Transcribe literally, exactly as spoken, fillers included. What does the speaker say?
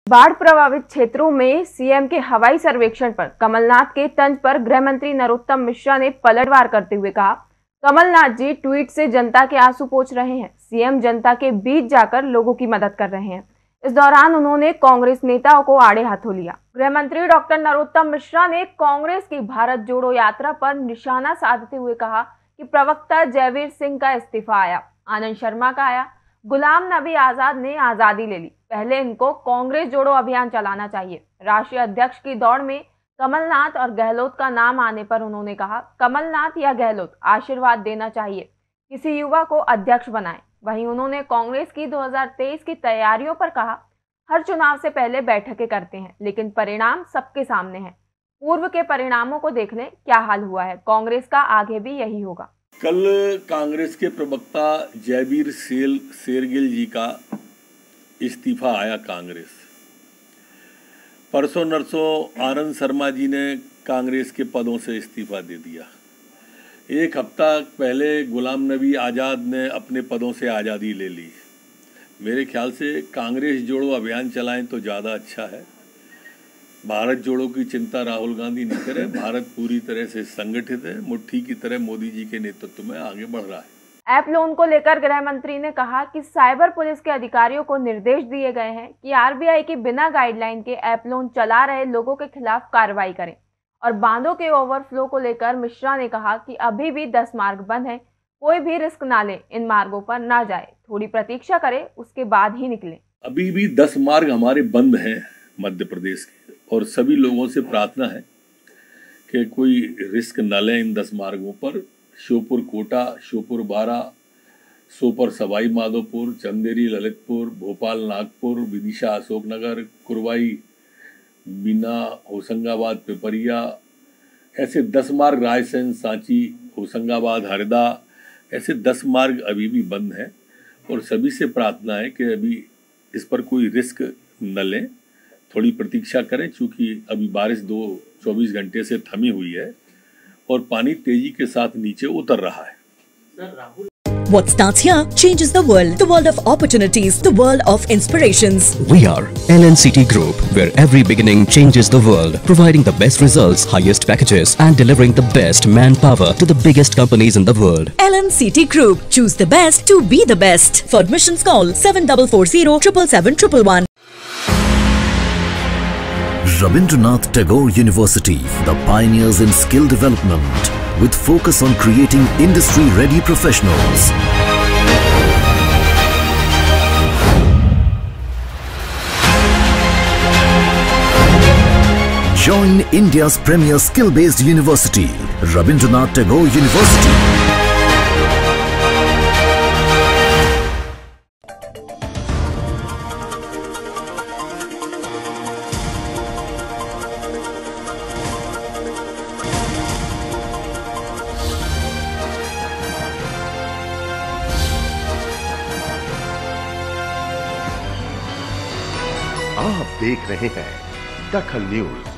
बाढ़ प्रभावित क्षेत्रों में सीएम के हवाई सर्वेक्षण पर कमलनाथ के तंज पर गृह मंत्री नरोत्तम मिश्रा ने पलटवार करते हुए कहा, कमलनाथ जी ट्वीट से जनता के आंसू पोंछ रहे हैं। सीएम जनता के बीच जाकर लोगों की मदद कर रहे हैं। इस दौरान उन्होंने कांग्रेस नेताओं को आड़े हाथों लिया। गृह मंत्री डॉक्टर नरोत्तम मिश्रा ने कांग्रेस की भारत जोड़ो यात्रा पर निशाना साधते हुए कहा कि प्रवक्ता जयवीर सिंह का इस्तीफा आया, आनंद शर्मा का आया, गुलाम नबी आजाद ने आजादी ले ली, पहले इनको कांग्रेस जोड़ो अभियान चलाना चाहिए। राष्ट्रीय अध्यक्ष की दौड़ में कमलनाथ और गहलोत का नाम आने पर उन्होंने कहा, कमलनाथ या गहलोत आशीर्वाद देना चाहिए, किसी युवा को अध्यक्ष बनाएं। वहीं उन्होंने कांग्रेस की दो हज़ार तेईस की तैयारियों पर कहा, हर चुनाव से पहले बैठकें करते हैं, लेकिन परिणाम सबके सामने है। पूर्व के परिणामों को देख लें क्या हाल हुआ है। कांग्रेस का आगे भी यही होगा। कल कांग्रेस के प्रवक्ता जयवीर सेल शेरगिल जी का इस्तीफा आया कांग्रेस। परसों नरसों आनंद शर्मा जी ने कांग्रेस के पदों से इस्तीफा दे दिया। एक हफ्ता पहले गुलाम नबी आज़ाद ने अपने पदों से आज़ादी ले ली। मेरे ख्याल से कांग्रेस जोड़ो अभियान चलाएं तो ज़्यादा अच्छा है। भारत जोड़ो की चिंता राहुल गांधी नहीं करें। भारत पूरी तरह से संगठित है, मुट्ठी की तरह मोदी जी के नेतृत्व में आगे बढ़ रहा है। ऐप लोन को लेकर गृह मंत्री ने कहा कि साइबर पुलिस के अधिकारियों को निर्देश दिए गए हैं कि आरबीआई की बिना गाइडलाइन के ऐप लोन चला रहे लोगों के खिलाफ कार्रवाई करें। और बांधों के ओवरफ्लो को लेकर मिश्रा ने कहा कि अभी भी दस मार्ग बंद हैं, कोई भी रिस्क ना ले, इन मार्गों पर ना जाए, थोड़ी प्रतीक्षा करे, उसके बाद ही निकले। अभी भी दस मार्ग हमारे बंद हैं मध्य प्रदेश के, और सभी लोगों से प्रार्थना है कि कोई रिस्क न लें इन दस मार्गों पर। श्योपुर कोटा, श्योपुर बारा, सोपर सवाई माधोपुर, चंदेरी ललितपुर, भोपाल नागपुर, विदिशा अशोकनगर, कुरवाई बीना होशंगाबाद पिपरिया, ऐसे दस मार्ग, रायसेन सांची होशंगाबाद हरदा, ऐसे दस मार्ग अभी भी बंद हैं। और सभी से प्रार्थना है कि अभी इस पर कोई रिस्क न लें, थोड़ी प्रतीक्षा करें, क्योंकि अभी बारिश दो चौबीस घंटे से थमी हुई है और पानी तेजी के साथ नीचे उतर रहा है। What starts here changes the world. The world of opportunities. The world of inspirations. We are L N C T Group, where every beginning changes the world. Providing the best results, highest packages and delivering the best manpower to the biggest companies in the world. L N C T Group. Choose the best to be the best. For admissions call seven four four zero seven seven one one one. Rabindranath Tagore University, the pioneers in skill development, with focus on creating industry-ready professionals. Join India's premier skill-based university, Rabindranath Tagore University. आप देख रहे हैं दखल news.